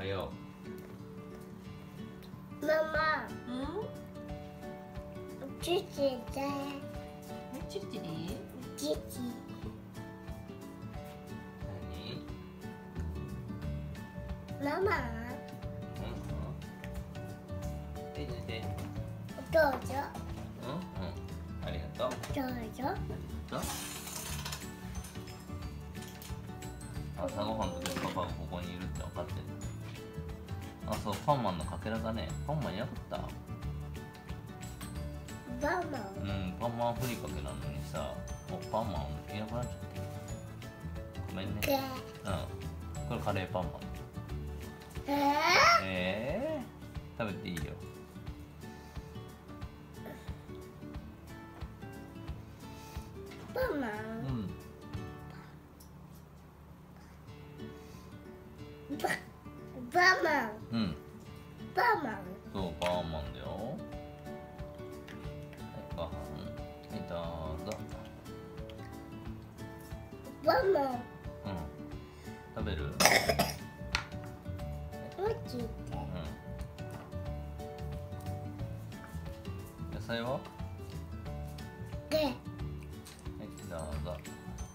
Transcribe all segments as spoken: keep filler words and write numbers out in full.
はよママ、 うん？ チチで。 チリチリ？ チチ。 何？ ママ。 うん？え、寝て。 どうぞ。 うんうん。ありがとう。 どうぞ。 どう？朝ごはんの時パパがここにいるって分かってる。あ、そう、パンマンのかけらがね、パンマンいなかった。 ママ。 うん、パンマンふりかけなのにさ、もうパンマンいなくなっちゃって。ごめんね。 で。 うん。これカレーパンマン。 ええー、食べていいよ。 ー、ママ。 うん。 バ、バマン。 うん。 バマン。 そう、パンマンだよ。はい、ご飯。はい、どうぞ。 バマン。 うん。食べる？ マジで。 うん。野菜は？ で。 はい、どうぞ。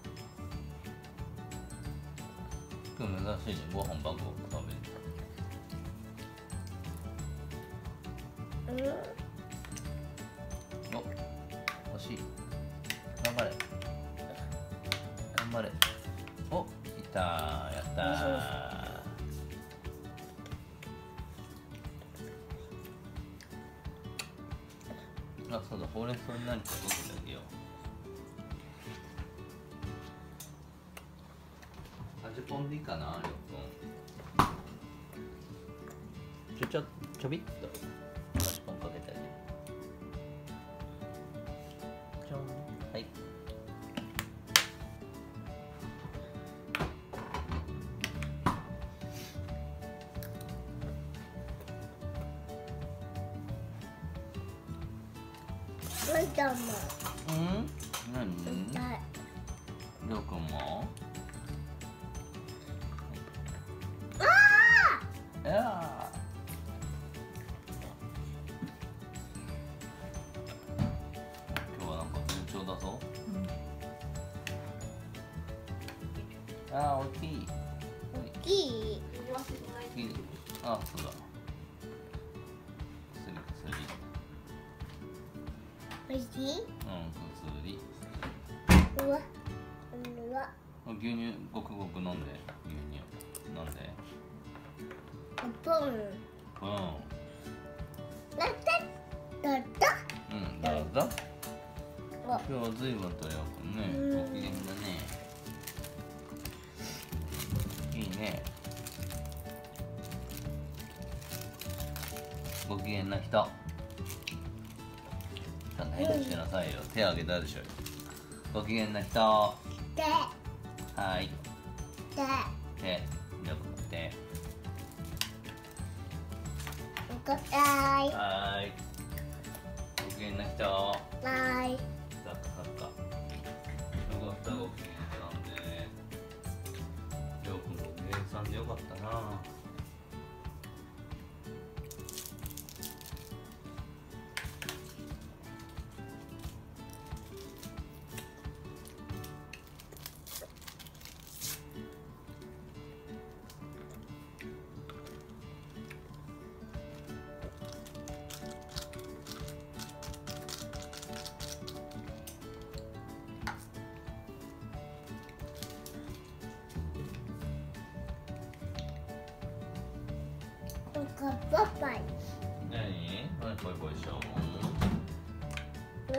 今日珍しいね、ご飯バクバク食べる。 うん。 お、惜しい。頑張れ。頑張れ。お、いったー。やったー。あ、そうだ、ほうれん草に何かかけてあげよう。味ぽんでいいかな、りょうくん。ちょちょ、ちょびっと味ぽんかけてあげる。ちょん。はい。 ママ。 うん？何？ 痛い。 りょうくんも？いや今日はなんか順調だぞ。うん、ああ、大きい。 大きい。 大きい。あ、そうだ。薬、薬。 おいしい？ うん、薬。 うわ。うわ。 牛乳ごくごく飲んで、牛乳飲んで。 ポン。 うん。 なったどうぞ。 うん、どうぞ。今日は随分とよくね、ご機嫌だね。いいね。ご機嫌な人。ちゃんと返事してなさいよ。手あげたでしょ。ご機嫌な人。 で。 はい。 で。 手。よく手。 おかたい。 はーい。ご機嫌な人。 はい。 サッカサッカ。よかった、ご機嫌さんで。りょうくんご機嫌さんでよかったな。 パパイ。 何？何ぽいぽいしよう。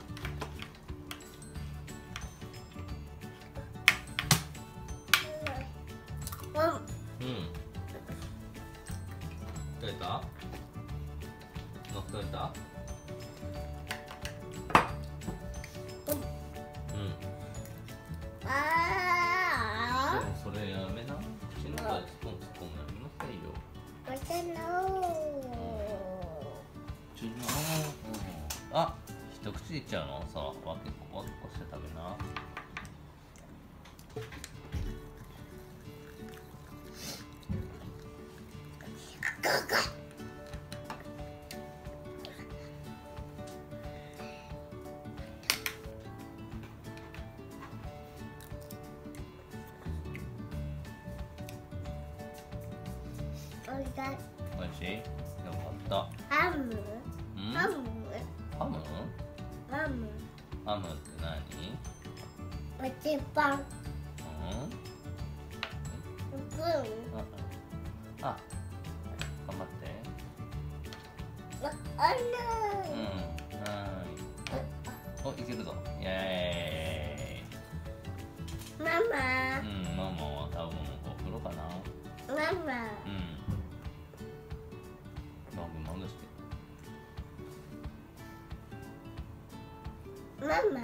うん。取れた？乗っといた？うん。 ああ。 でもそれやめな。口の中でスプーン突っ込むのやめなさいよ。 またの。 口の。あ、一口でいっちゃうの？さあ、わけこわけこして食べな。 おいしい。 おいしい？よかっハム。 た。うん？ ハム。 ハム？ ハム。 ハムって何？ おちパン。 うん？ うん。 あ、あ、頑張って。 あ、あら。 うん、はい。お、いけるぞ。イエマーイ。うん、ママは多分お風呂かな。 マ。ママ。 うん。マグマグして。 ママ。 うん。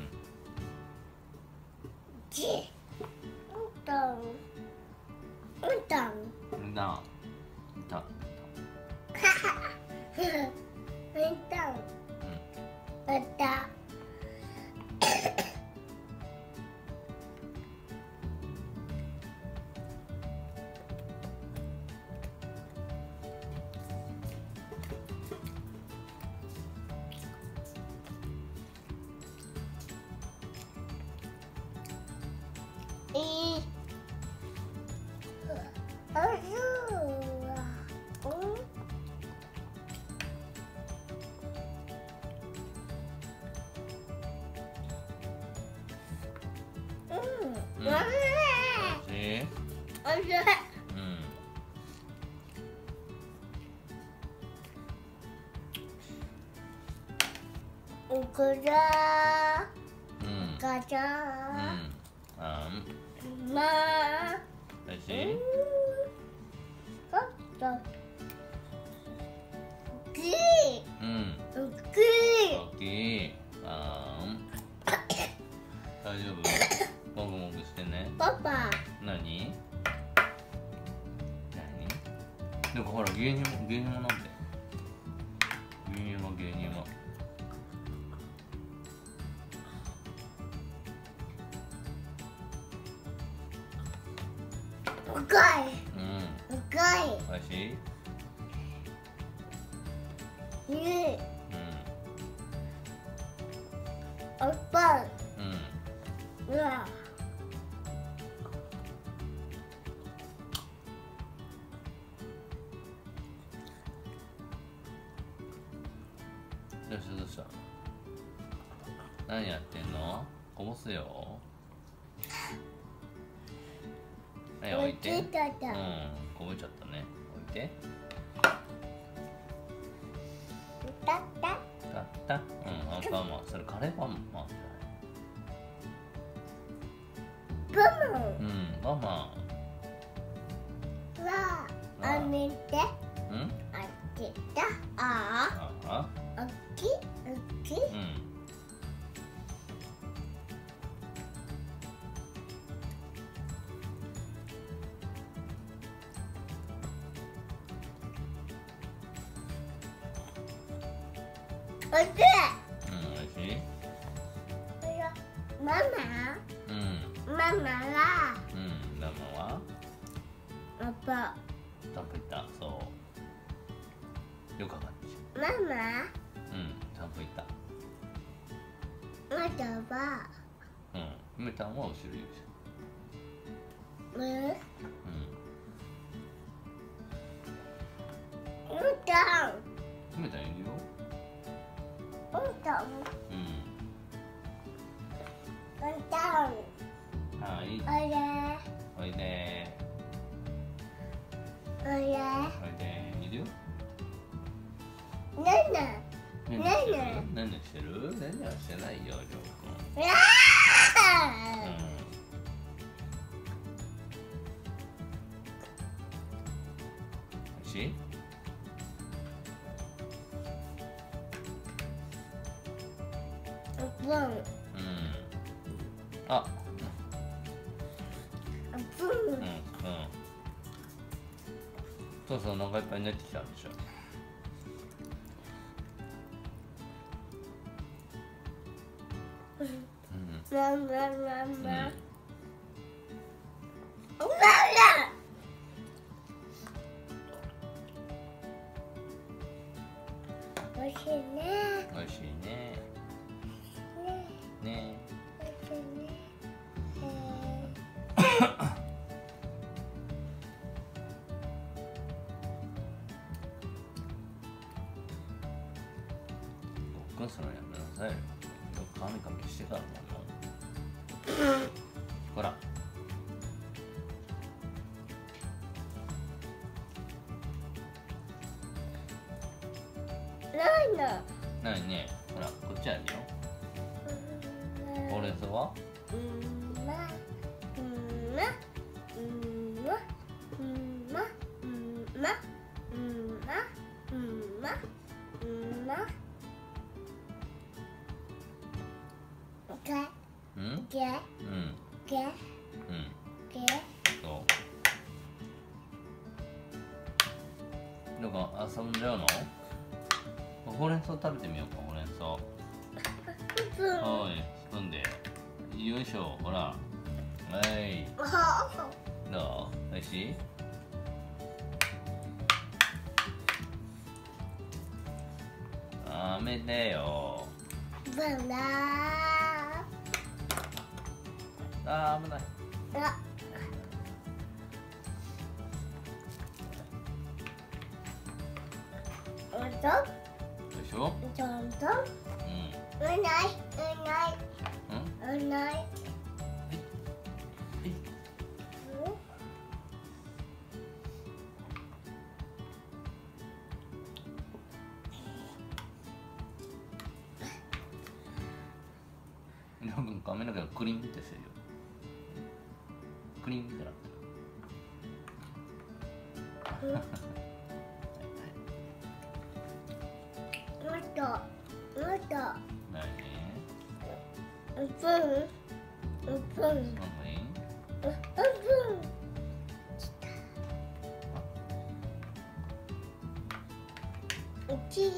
ち。うんとん。うんとん。 うんだ。た。 うんとん。うんとん。いい。あ、そうだ。うん。うん。 うん。 おいしい。 おいしい？ おいしい。 うん。 おくら。 うん。 ガチャ。 うん。あん。 まあ。 おいしい？ ちょっと。大きい。 うん。 大きい。 大きい。あん。大丈夫？もぐもぐしてね。 パパ。 なに？なに？なんかほら牛乳も牛乳も飲んで。牛乳も牛乳も。 深い。 うん。 深い。 おいしい？ いい。 うん。 おっぱい。 うん。 うわ。 どうしたどうした？何やってんの？こぼすよ。はい、置いて。うん、こぼれちゃったね。置いて。 たった。 たった。うん、アンパンマン。それカレーパンマンじブゃない。うん、ママ。 ムはあめて。 うん？ あっちだ。あああ。 あ。おっきい。おっきい。 うん。 おいしい。 うん、おいしい？ ママ。 うん。 ママは。 うん、ママは？ パパ。 散歩行った。そう。よくわかんないじママ。 ゃん。うん、散歩行った。 まだは。 うん、梅たんは後ろいるじむ。 ゃん。うん。 むたん。 梅たんいるよ。 むたん。 うん。 むたん。 はい。 おいで。 おいで。 おいで。 おいで。いるよ。 ねんねん。 ねんねしてる？ねんねしてる？ねんねはしてないよ、りょうくん。 うわうん。おいしい？ ー。ブン。 うん。あ、 ブン。 うん、うん。そうそう、お腹いっぱいになってきたんでしょ。うん。 まままま。 うん。 うわうわ。 いね。 美味しいね。 ね。 ね。 おいしいね。 ごっくんするのやめなさいよ。よくカミカミしてからもんな。ほら。 なんだ。 なにね、ほら、こっちあるよ。ほうれん草は？ うんま、うんま、うんま、うんま、うんま、うんま、うんま、うんま。け、 うん？ け、 うん。 け、 うん。 け。 そう。なんか遊んじゃうの？ほうれん草食べてみようか、ほうれん草。はい、スプーンで。よいしょ、ほら。はい。どう？おいしい？ダメだよ。 バナあー、危ない。 ナ。おんと。 よいしょ。 ちょんと。 うん。 うない、うない、 うん？ うない。 はい。りょうくん髪の毛がクリンってしてるよ。クリンってなってる。 もっと、もっと。 何？ うぷん、うぷん、う何？ うぷん。うち。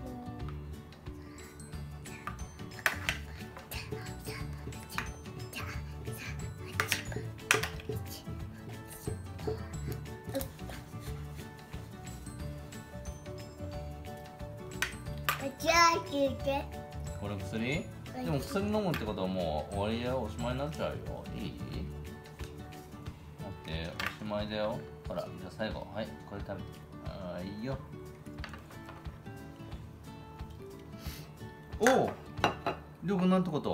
じゃあ聞いて。 これ薬？でも薬飲むってことはもう終わりだよ。おしまいになっちゃうよ。いい？待って、おしまいだよ。ほら、じゃあ最後、はい、これ食べて。あーいいよ。おお、りょうくんなんてこと？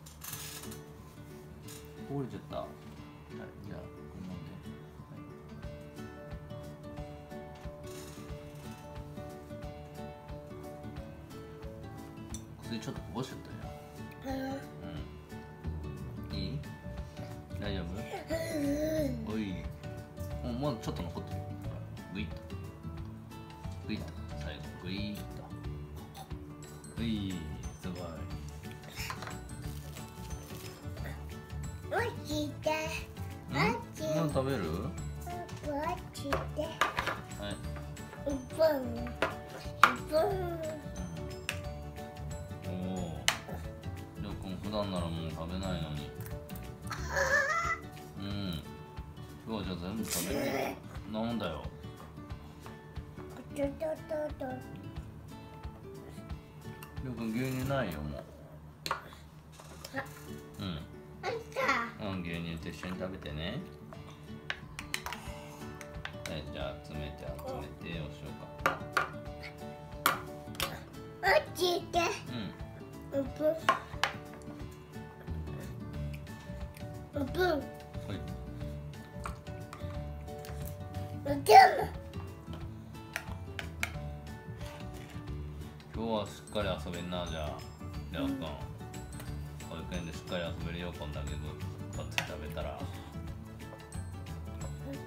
こぼれちゃった。はい、じゃあこれ飲んで。薬ちょっとこぼしちゃったよ。うん。いい？大丈夫？おい。もうまだちょっと残ってるよ。グイッと。グイッと。最後、グイッと。うい、すごい。 おいしいて。 うん？もう食べる？ おいしいて。 はい。 うぷん。うぷん。 おお。りょうくん普段ならもう食べないのに。うん。今日じゃあ全部食べて。なんだよ。 ちょちょちょちょ。 りょうくん牛乳ないよもう。うん。 あんた。 うん、牛乳と一緒に食べてね。はい、じゃあ詰めて集めておしようか。 おいしいて。 うん。 うぷん。うぷん。 はい。 うぷん。 今日はしっかり遊べんな。じゃありょうくん、保育園でしっかり遊べるよ。こんだけこっち食べたら。うん。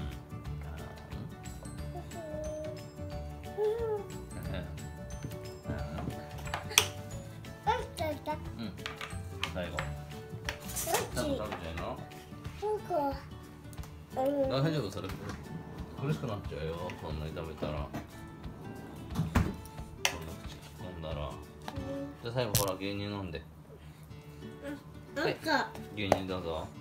うん。最後。ちゃんと食べちゃいな。大丈夫？それ苦しくなっちゃうよ。そんなに食べたら。そんな口突っ込んだら。じゃあ最後ほら牛乳飲んで。はい。牛乳どうぞ。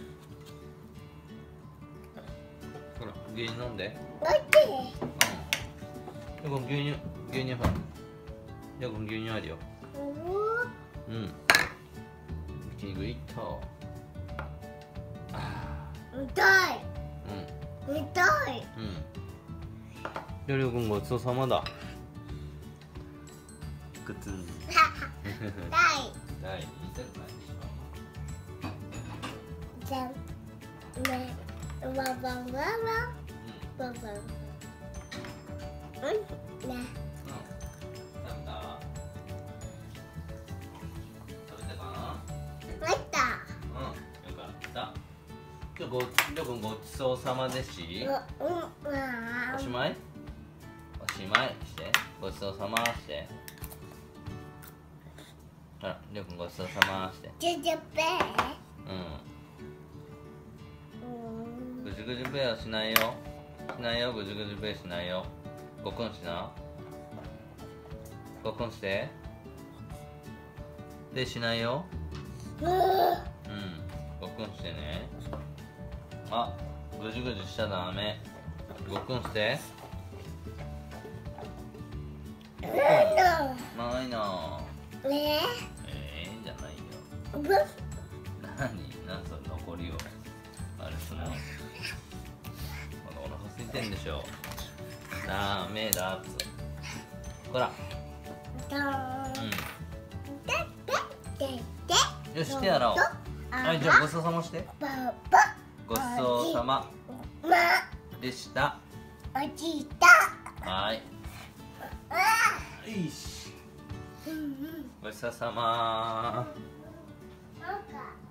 ほら牛乳飲んで。うん。でこの牛乳牛乳ほら。 りょうくん牛乳あるよ。 ううん。口にグイッと。あん痛いーうん。 痛い。 うん。りょうくんごちそうさまだ。くつん。 痛い。 はい、痛くないでしょ。 じゃんねわわわわわわわうんねうん。食べた？食べたかな？ 入ったうん。よかった。今日ごりょうくんごちそうさまですし。 うんうんおしまい？おしまいしてごちそうさましてあら、りょうくんごちそうさましてジュジュペうんぐじゅぐじゅペはしないよしないよぐじゅぐじゅペしないよごっくんしなごっくんしてでしないようんうんごっくんしてねあ、ぐじゅぐじゅしちゃダメごっくんしてないなぁねええじゃないよぶ何何その残りをあれすんのまだお腹空いてんでしょダメだっつほらとうででんよし手洗おうはいじゃあごちそうさましてばばごちそうさままでしたおじいたはいあよしうんうんごちそうさまなんか